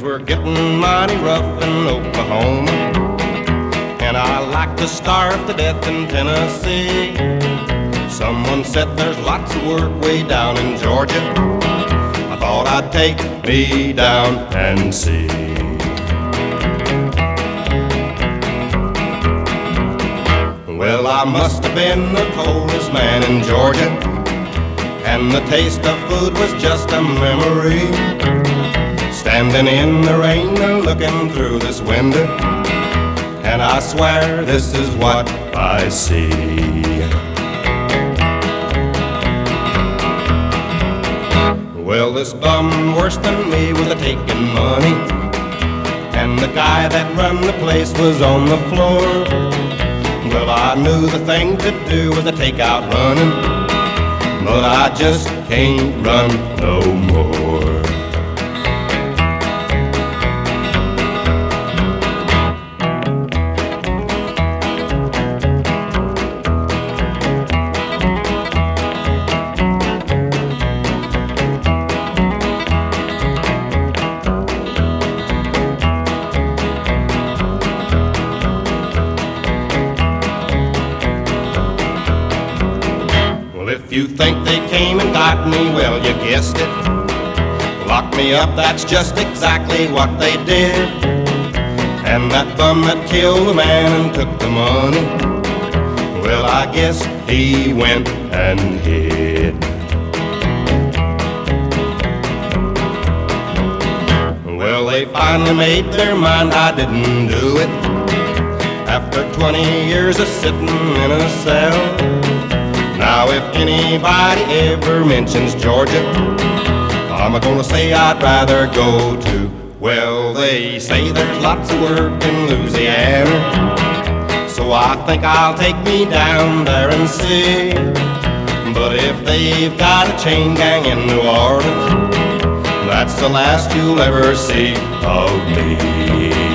Things were getting mighty rough in Oklahoma, and I like to starve to death in Tennessee. Someone said there's lots of work way down in Georgia. I thought I'd take me down and see. Well, I must have been the coldest man in Georgia, and the taste of food was just a memory. Standing in the rain looking through this window, and I swear this is what I see. Well, this bum worse than me was a-taking money, and the guy that run the place was on the floor. Well, I knew the thing to do was to take out running, but I just can't run no more. If you think they came and got me, well, you guessed it. Locked me up, that's just exactly what they did. And that bum that killed the man and took the money, well, I guess he went and hid. Well, they finally made their mind I didn't do it, after 20 years of sitting in a cell. Now if anybody ever mentions Georgia, I'm gonna say I'd rather go to, well, they say there's lots of work in Louisiana, so I think I'll take me down there and see. But if they've got a chain gang in New Orleans, that's the last you'll ever see of me.